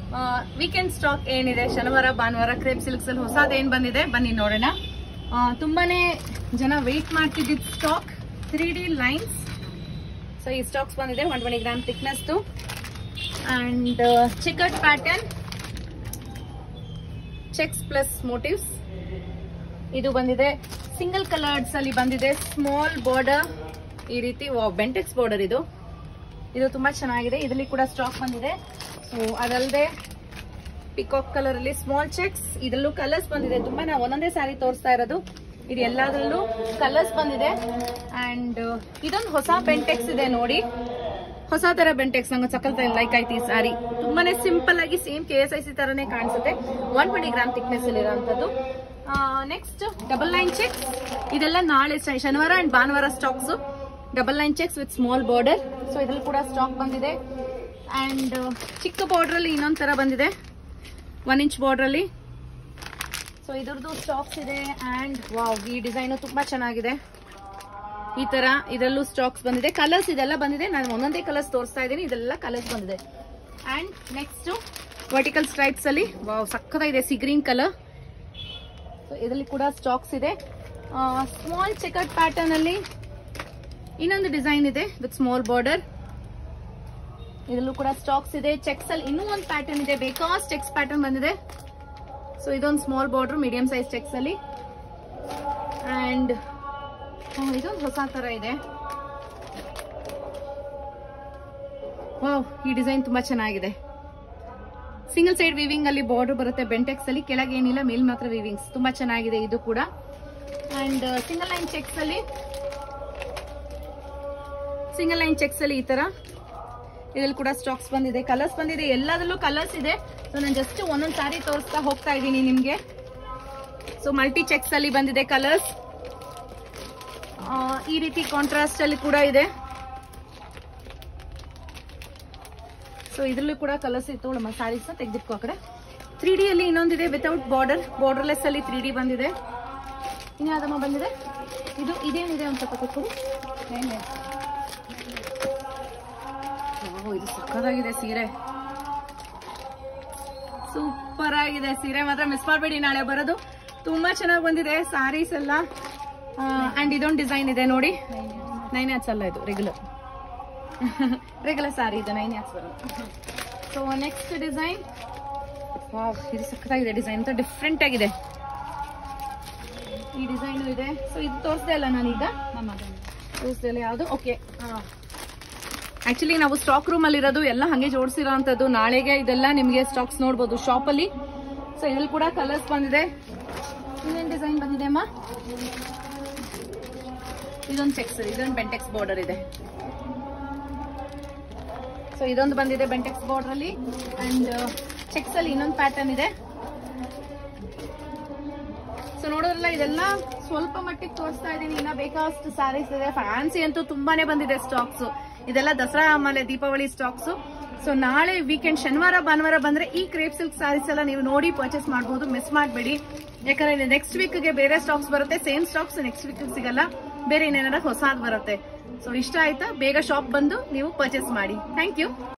Weekend stock ಏನಿದೆ ಶನಿವಾರ ಭಾನುವಾರ ಕ್ರೇಪ್ ಸಿಲ್ಕ್ಸ್ ಅಲ್ಲಿ ಹೊಸದ್ ಏನ್ ಬಂದಿದೆ ಬನ್ನಿ ನೋಡೋಣ. ತುಂಬಾನೇ ಜನ ವೆಯ್ಟ್ ಮಾಡ್ತಿದ್ದ ಸ್ಟಾಕ್ 3D ಲೈನ್ಸ್. ಸೊ ಈ ಸ್ಟಾಕ್ಸ್ ಬಂದಿದೆ 120 gram thickness and checkered pattern checks plus motifs. ಇದು ಬಂದಿದೆ ಸಿಂಗಲ್ ಕಲರ್ಸ್ ಅಲ್ಲಿ ಬಂದಿದೆ, ಸ್ಮಾಲ್ ಬಾರ್ಡರ್ ಈ ರೀತಿ. ಬೆಂಟೆಕ್ಸ್ ಬಾರ್ಡರ್ ಇದು ತುಂಬಾ ಚೆನ್ನಾಗಿದೆ. ಇದರಲ್ಲಿ ಕೂಡ ಸ್ಟಾಕ್ ಬಂದಿದೆ. ಸೊ ಅದಲ್ಲದೆ ಪಿಕಾಕ್ ಕಲರ್ ಅಲ್ಲಿ ಸ್ಮಾಲ್ ಚೆಕ್ಸ್, ಇದರಲ್ಲೂ ಕಲರ್ಸ್ ಬಂದಿದೆ. ತುಂಬಾ ನಾವು ಒಂದೊಂದೇ ಸ್ಯಾರಿ ತೋರಿಸ್ತಾ ಇರೋದು, ಇದು ಎಲ್ಲದರಲ್ಲೂ ಕಲರ್ಸ್ ಬಂದಿದೆ. ಅಂಡ್ ಇದೊಂದು ಹೊಸ ಬೆಂಟೆಕ್ಸ್ ಇದೆ ನೋಡಿ, ಹೊಸ ತರ ಬೆಂಟೆಕ್ಸ್. ನಂಗೆ ಸಕಲ್ ಲೈಕ್ ಆಯ್ತು ಈ ಸ್ಯಾರಿ. ತುಂಬಾನೇ ಸಿಂಪಲ್ ಆಗಿ ಸೇಮ್ KSIC ತರನೇ ಕಾಣಿಸುತ್ತೆ. 120 ಗ್ರಾಮ್ ಥಿಕ್ನೆಸ್ ಅಲ್ಲಿ ಇರುವಂತದ್ದು. ನೆಕ್ಸ್ಟ್ ಡಬಲ್ ಲೈನ್ ಚೆಕ್ಸ್, ಇದೆಲ್ಲ ನಾಳೆ ಶನಿವಾರ ಅಂಡ್ ಭಾನುವಾರ stocks. Double line checks with small border. So ಇದ್ರಲ್ಲಿ ಕೂಡ ಸ್ಟಾಕ್ ಬಂದಿದೆ. ಅಂಡ್ ಚಿಕ್ಕ ಬಾರ್ಡರ್ ಅಲ್ಲಿ ಇನ್ನೊಂದ್ ತರ ಬಂದಿದೆ, 1 ಇಂಚ್ ಬಾರ್ಡರ್ ಅಲ್ಲಿ. ಸೊ ಇದ್ರದ್ದು ಸ್ಟಾಕ್ಸ್ ಇದೆ. ಅಂಡ್ ವಾವ್, ಈ ಡಿಸೈನ್ ತುಂಬಾ ಚೆನ್ನಾಗಿದೆ. ಈ ತರ ಇದರಲ್ಲೂ ಸ್ಟಾಕ್ಸ್ ಬಂದಿದೆ. ಕಲರ್ಸ್ ಇದೆಲ್ಲ ಬಂದಿದೆ. ನಾನು ಒಂದೊಂದೇ ಕಲರ್ಸ್ ತೋರಿಸ್ತಾ ಇದ್ದೀನಿ, ಇದೆಲ್ಲ ಕಲರ್ಸ್ ಬಂದಿದೆ. ಅಂಡ್ ನೆಕ್ಸ್ಟ್ ವರ್ಟಿಕಲ್ ಸ್ಟ್ರೈಪ್ಸ್ ಅಲ್ಲಿ ವಾವ್ ಸಕ್ಕತ್ತಾಗಿದೆ, ಸಿ ಗ್ರೀನ್ ಕಲರ್. ಸೊ ಇದರಲ್ಲಿ ಕೂಡ ಸ್ಟಾಕ್ಸ್ ಇದೆ. ಸ್ಮಾಲ್ ಚೆಕರ್ಡ್ ಪ್ಯಾಟರ್ನ್ ಅಲ್ಲಿ ಇನ್ನೊಂದು ಡಿಸೈನ್ ಇದೆ ವಿತ್ ಸ್ಮಾಲ್ ಬಾರ್ಡರ್. ಇದರಲ್ಲೂ ಕೂಡ ಸ್ಟಾಕ್ಸ್ ಇದೆ. ಚೆಕ್ಸ್ ಅಲ್ಲಿ ಇನ್ನೂ ಒಂದು ಪ್ಯಾಟರ್ನ್ ಇದೆ, ಬೇಕಾಸ್ ಚೆಕ್ಸ್ ಪ್ಯಾಟರ್ನ್ ಬಂದಿದೆ. ಸೊ ಇದೊಂದು small border medium size checks ಅಲ್ಲಿ. ಅಂಡ್ ಇದೊಂದು ಹೊಸ ತರ ಇದೆ. ವಾವ್, ಈ ಡಿಸೈನ್ ತುಂಬಾ ಚೆನ್ನಾಗಿದೆ. ಸಿಂಗಲ್ ಸೈಡ್ ವೀವಿಂಗ್ ಅಲ್ಲಿ ಬಾರ್ಡರ್ ಬರುತ್ತೆ ಬೆಂಟೆಕ್ಸ್ ಅಲ್ಲಿ, ಕೆಳಗೆ ಏನಿಲ್ಲ, ಮೇಲ್ ಮಾತ್ರ ವೀವಿಂಗ್ಸ್. ತುಂಬಾ ಚೆನ್ನಾಗಿದೆ ಇದು ಕೂಡ. ಅಂಡ್ ಸಿಂಗಲ್ ಲೈನ್ ಚೆಕ್ಸ್ ಅಲ್ಲಿ ಈ ತರ ಇದ್ರಲ್ಲಿ ಕೂಡ ಸ್ಟಾಕ್ಸ್ ಬಂದಿದೆ. ಕಲರ್ಸ್ ಬಂದಿದೆ, ಎಲ್ಲದರಲ್ಲೂ ಕಲರ್ಸ್ ಇದೆ. ಸೊ ನಾನು ಜಸ್ಟ್ ಒಂದೊಂದು ಸಾರಿ ತೋರಿಸ್ತಾ ಹೋಗ್ತಾ ಇದ್ದೀನಿ ನಿಮ್ಗೆ. ಸೊ ಮಲ್ಟಿ ಚೆಕ್ಸ್ ಅಲ್ಲಿ ಬಂದಿದೆ ಕಲರ್ಸ್. ಈ ರೀತಿ ಕಾಂಟ್ರಾಸ್ಟ್ ಅಲ್ಲಿ ಕೂಡ ಇದೆ. ಸೊ ಇದ್ರಲ್ಲೂ ಕೂಡ ಕಲರ್ಸ್ ಇತ್ತು. ನಮ್ಮ ಸ್ಯಾರೀಸ್ ತೆಗೆದಿಟ್ಕೋ ಆ ಕಡೆ. 3D ಅಲ್ಲಿ ಇನ್ನೊಂದಿದೆ ವಿತೌಟ್ ಬಾರ್ಡರ್, ಬಾರ್ಡರ್ಲೆಸ್ ಅಲ್ಲಿ 3D ಬಂದಿದೆ. ಇನ್ಯಾವುದಮ್ಮ ಬಂದಿದೆ, ಇದೇನಿದೆ ಅಂತ ತಗೊಳ್ಳಿ. ಇದು ಸಕ್ಕತ್ತಾಗಿದೆ ಸೀರೆ, ಸೂಪರ್ ಆಗಿದೆ ಸೀರೆ. ಮಾತ್ರ ಮಿಸ್ ಮಾಡಬೇಡಿ, ನಾಳೆ ಬರೋದು. ತುಂಬಾ ಚೆನ್ನಾಗಿ ಬಂದಿದೆ ಸ್ಯಾರೀಸ್ ಎಲ್ಲ. ಅಂಡ್ ಇದೊಂದು ಡಿಸೈನ್ ಇದೆ ನೋಡಿ, 9 ಹ್ಯಾಟ್ಸ್ ಅಲ್ಲ, ಇದು ರೆಗ್ಯುಲರ್ ಸ್ಯಾರಿ ಇದೆ, 9 ಹ್ಯಾಟ್ಸ್ ಬರುತ್ತೆ. ಸೊ ನೆಕ್ಸ್ಟ್ ಡಿಸೈನ್, ವಾವ್ ಇದು ಸಕ್ಕತ್ತಾಗಿದೆ ಡಿಸೈನ್, ಅಂತ ಡಿಫ್ರೆಂಟ್ ಆಗಿದೆ ಈ ಡಿಸೈನ್ ಇದೆ. ಸೊ ಇದು ತೋರಿಸ್ದೆ ಅಲ್ಲ ನಾನೀಗ, ತೋರಿಸ್ದೆ ಅಲ್ಲ ಯಾವುದು. ಓಕೆ, ಆಕ್ಚುಲಿ ನಾವು ಸ್ಟಾಕ್ ರೂಮ್ ಅಲ್ಲಿ ಇರೋದು, ಎಲ್ಲ ಹಂಗೆ ಜೋಡಿಸಿರೋ ಅಂತದ್ದು. ನಾಳೆಗೆ ಇದೆಲ್ಲ ನಿಮ್ಗೆ ಸ್ಟಾಕ್ಸ್ ನೋಡ್ಬೋದು ಶಾಪ್ ಅಲ್ಲಿ. ಸೊ ಇದ್ರಲ್ಲಿ ಕೂಡ ಕಲರ್ಸ್ ಬಂದಿದೆ. ಇನ್ನೇನ್ ಡಿಸೈನ್ ಬಂದಿದೆ ಅಮ್ಮ, ಇದೊಂದು ಚೆಕ್ಸ್, ಇದೊಂದು ಬೆಂಟೆಕ್ಸ್ ಬಾರ್ಡರ್ ಇದೆ. ಸೊ ಇದೊಂದು ಬಂದಿದೆ ಬೆಂಟೆಕ್ಸ್ ಬಾರ್ಡರ್ ಅಲ್ಲಿ. ಅಂಡ್ ಚೆಕ್ಸ್ ಅಲ್ಲಿ ಇನ್ನೊಂದು ಪ್ಯಾಟರ್ನ್ ಇದೆ. ಸೊ ನೋಡೋದ್ರಲ್ಲ, ಇದೆಲ್ಲ ಸ್ವಲ್ಪ ಮಟ್ಟಿಗೆ ತೋರಿಸ್ತಾ ಇದ್ದೀನಿ. ಇನ್ನ ಬೇಕಾದಷ್ಟು ಸ್ಯಾರೀಸ್ ಇದೆ. ಫ್ಯಾನ್ಸಿ ಅಂತೂ ತುಂಬಾನೇ ಬಂದಿದೆ ಸ್ಟಾಕ್ಸ್. ಇದೆಲ್ಲ ದಸರಾ ಆಮೇಲೆ ದೀಪಾವಳಿ ಸ್ಟಾಕ್ಸ್. ಸೊ ನಾಳೆ ವೀಕೆಂಡ್ ಶನಿವಾರ ಭಾನುವಾರ ಬಂದ್ರೆ ಈ ಕ್ರೇಪ್ ಸಿಲ್ಕ್ ಸ್ಯಾರೀಸ್ ಎಲ್ಲ ನೀವು ನೋಡಿ ಪರ್ಚೇಸ್ ಮಾಡಬಹುದು, ಮಿಸ್ ಮಾಡಬೇಡಿ. ಯಾಕಂದ್ರೆ ನೆಕ್ಸ್ಟ್ ವೀಕ್ಗೆ ಬೇರೆ ಸ್ಟಾಕ್ಸ್ ಬರುತ್ತೆ, ಸೇಮ್ ಸ್ಟಾಕ್ಸ್ ನೆಕ್ಸ್ಟ್ ವೀಕ್ ಸಿಗಲ್ಲ, ಬೇರೆ ಏನೇನಾರ ಹೊಸದ್ ಬರುತ್ತೆ. ಸೊ ಇಷ್ಟ ಆಯ್ತಾ, ಬೇಗ ಶಾಪ್ ಬಂದು ನೀವು ಪರ್ಚೇಸ್ ಮಾಡಿ. Thank you.